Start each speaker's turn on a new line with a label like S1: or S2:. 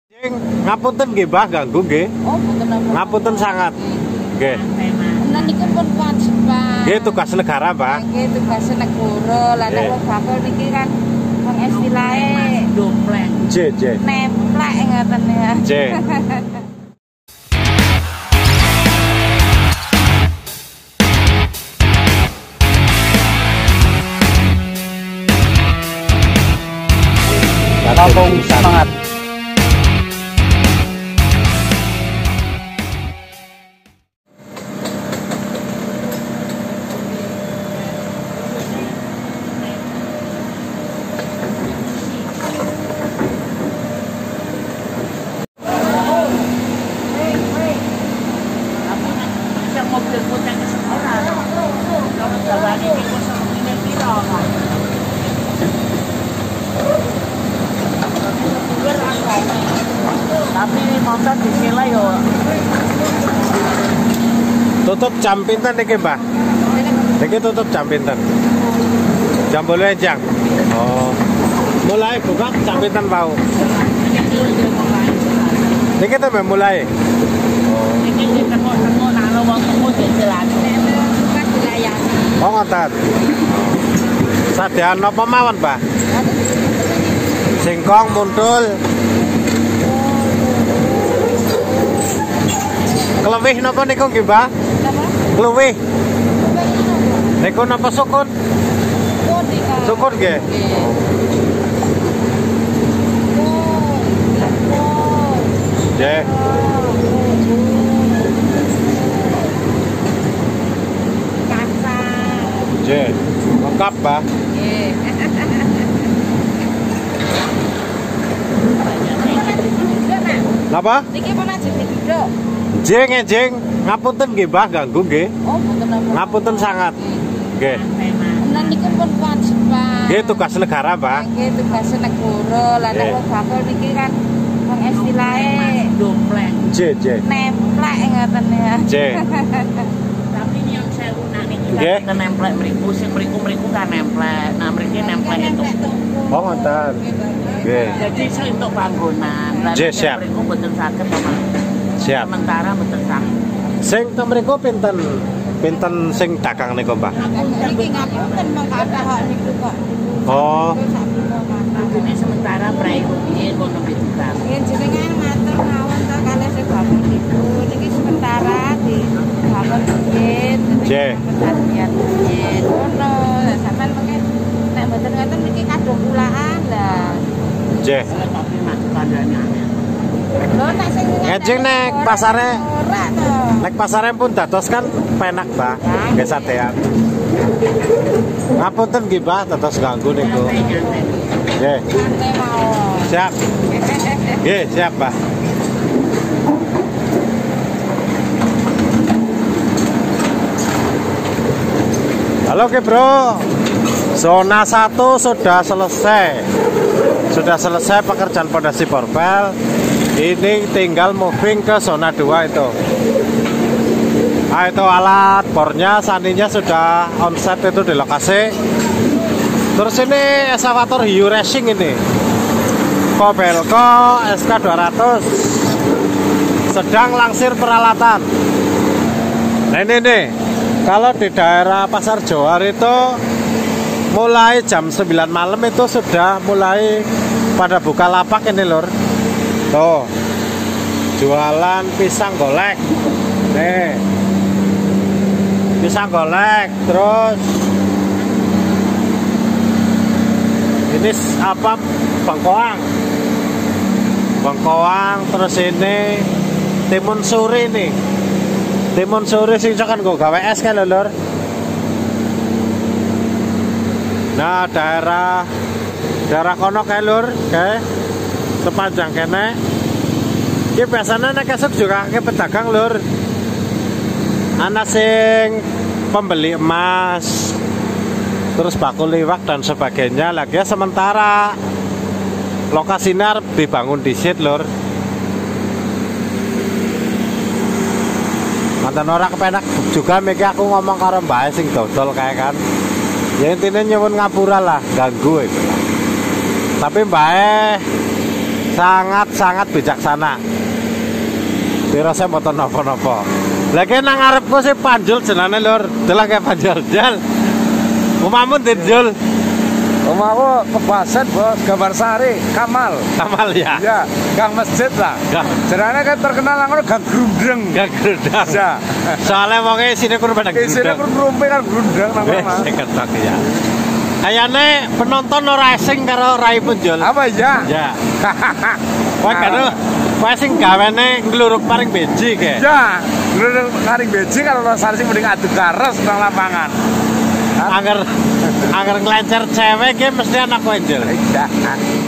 S1: Ngapunten nggih Mbah, ganggu nggih.
S2: Oh, mboten napa.
S1: Ngapunten sangat. Nggih.
S2: Nah niku pun kewajiban.
S1: Nggih tugas negara, Mbah.
S2: Nggih tugas negara. Lah nek wong bakul niki kan wong istilahe dompleng.
S1: Nggih.
S2: Nemplek ngoten ya.
S1: Nggih.
S3: Kampung semangat.
S2: Mobil putih ke sekolah. Kalau jalan ini kosong ini piro kan? Tapi motor disela yo.
S1: Tutup jam pinten niki, Mbah? Niki tutup jam pinten? Jam 8 jam. Oh. Mulai buka jam pinten Pak? Niki sampe mulai.
S2: Ini tengok-tengok nak wong temu jalan.
S1: Oh ngoten. Sadean napa mawon, Mbah? Singkong muntul. Kelewih napa niku nggih, Mbah? Kelewih. Niku napa sukun? Sukun nggih. Nggih. Nggih. Lengkap, Mbah.
S2: Nggih.
S1: Napa?
S2: Niki pun aja duduk.
S1: Jeng. Ngapunten nggih, Mbah, ganggu nggih.
S2: Oh, mboten napa.
S1: Ngapunten sangat. Nggih.
S2: Nah niku pun kewajiban.
S1: Nggih tugas negara, Mbah.
S2: Nggih tugas negara. Lah nek wong bakul niki kan wong istilahe dompleng.
S1: Nggih.
S2: Nemplek ngoten ya.
S1: Nggih.
S2: Tapi yang sewu nak niki
S1: Nggih.
S2: kan nemplek mriku sing mriku kan nemplek. Nah mriki nemplek itu.
S1: Oh ngoten. Nggih.
S2: Jadi iso entuk panggonan. Lah
S1: Nggih, siap.
S2: mriku mboten saged Pak.
S1: Siap.
S2: Sementara mboten saged.
S1: Sing teng mriku pinten? Pinten sing dagang niku, Mbah?
S2: Niki ngapunten mengkata hak niku kok.
S1: Oh.
S2: Jadi sementara prai rupiah kono pitukang.
S4: Yen jenengan matur mawon to kalih sing bapak niku niki sementara di bapak rupiah.
S1: Nggih.
S4: Kasihan rupiah. Ngono, sampean mungkin nek mboten ngoten niki kadung kulaan lah.
S1: Nggih.
S2: Tapi masuk kandangnya.
S4: Lho nek sing
S1: Ngejeng nek pasare
S4: ora to.
S1: nek pasare pun dados kan penak, Mbah. Nggih satean. Ngapunten nggih, Mbah, dados ganggu niku. Nggih.
S4: Santai mawon.
S1: Siap. Nggih, siap, Mbah. Halo, Ki Bro. Zona 1 sudah selesai. Sudah selesai pekerjaan pondasi borbel. Ini tinggal moving ke zona 2 itu. Nah, itu alat bornya, sandinya sudah onset itu di lokasi. Terus ini eskavator Hiu Racing ini. Kobelco SK200. Sedang langsir peralatan. Nah ini nih, kalau di daerah Pasar Johar itu mulai jam 9 malam itu sudah mulai pada buka lapak ini lur. Tuh, jualan pisang golek. Nih, pisang golek. Terus ini apa? Bengkoang. Terus ini timun suri nih. Timun suri sing kan gue gawe es kan lur. Nah, daerah kono kae lur, kae sepanjang kene. Ki biasanya nek esuk juga ke pedagang lur. Ana sing pembeli emas, terus bakul liwak dan sebagainya. Lagi sementara lokasinya dibangun di sit lur. Mantan orang kepenak juga miki aku ngomong karo mbak sing dodol kayak kan. Ya intinya nyuwun ngapura lah, ganggu itu. Tapi mbak sangat bijaksana. Piro saya mboten napa-napa. Lagi nang ngarepku sih Panjul jenane lur. Delok kayak Panjul. Jal. Omamu ndi Jul?
S3: Omahku Kebasen, Bos, Gambar Sari, Kamal.
S1: Kamal ya.
S3: Ya, gang masjid lah. Jenenge kan terkenal ngono Gang Grundreng.
S1: Gak gerudang.
S3: Ya.
S1: Soalnya wonge isine kurang pada
S3: Isine
S1: gerudang.
S3: rumpe kan Grundreng nang
S1: Wes
S3: omah.
S1: ketok ya. Kayane penonton ora asing karo Rai Punjul.
S3: Apa ya?
S1: Ya. Wah karo kowe sing gawene ngluruk paring beji ke.
S3: Ya, Grundreng karing beji karo Sari sing mending adu kares nang lapangan.
S1: Angger ngelencer cewek ki mesti anak kowe Jul.
S3: Iya.